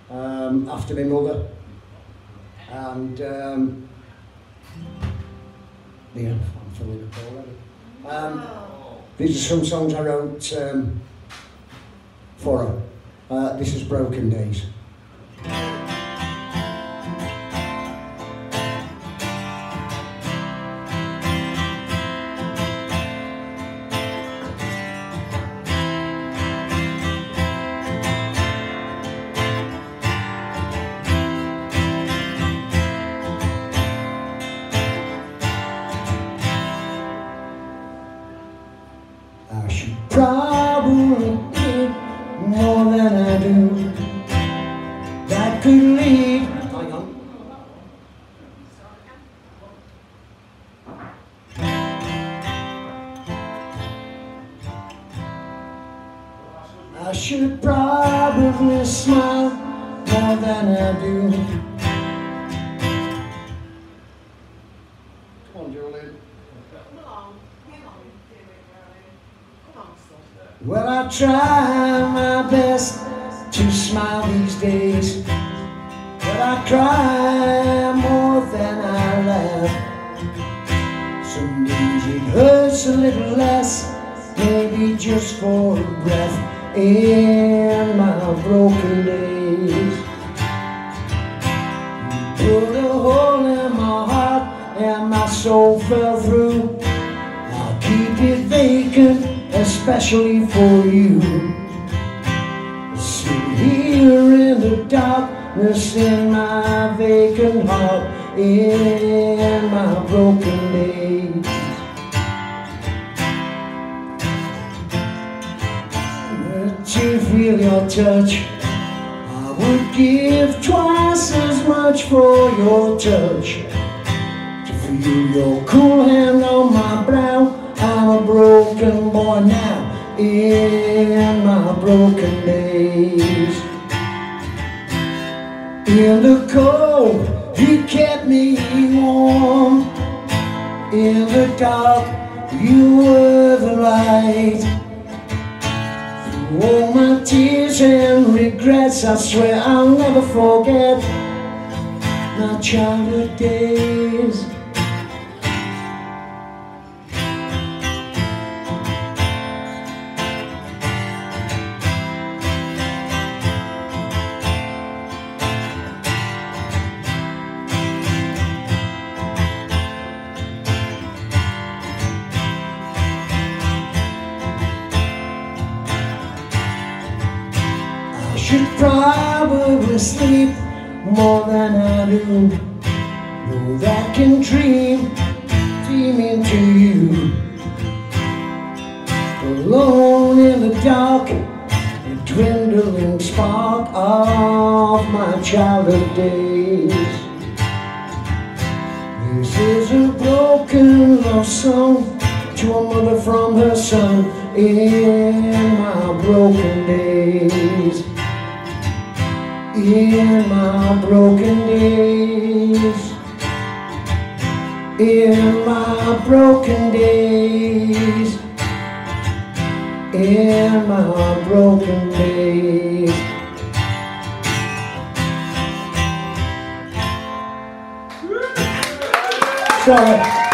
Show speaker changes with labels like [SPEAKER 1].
[SPEAKER 1] after my mother. And yeah, I'm filling up already. These are some songs I wrote for her. This is Broken Days. I should probably eat more than I do. That could lead. Hang on. I should probably smile more than I do. Come on, Julian. Well, I try my best to smile these days, but I cry more than I laugh. Some days it hurts a little less, maybe just for a breath in my broken days. You put a hole in my heart and my soul fell through. I'll keep it vacant, especially for you. Sit here in the darkness in my vacant heart, in my broken days. To feel your touch, I would give twice as much for your touch. To feel your cool hand on my brow, I'm a broken boy now, in my broken days. In the cold, you kept me warm. In the dark, you were the light. Through all my tears and regrets, I swear I'll never forget my childhood days. I should probably sleep more than I do. Though that can dream into you. Alone in the dark, the dwindling spark of my childhood days. This is a broken love song to a mother from her son, in my broken days. In my broken days. In my broken days. In my broken days. Sorry.